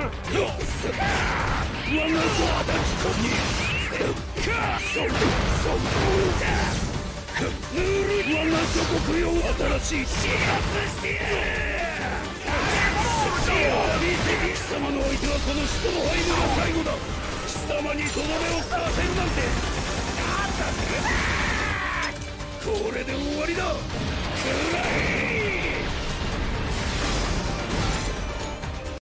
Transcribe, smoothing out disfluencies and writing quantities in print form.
貴様の相手はこの人の配慮が最後だ。貴様にとどめを刺せるなんて。これで終わりだ。くらえ。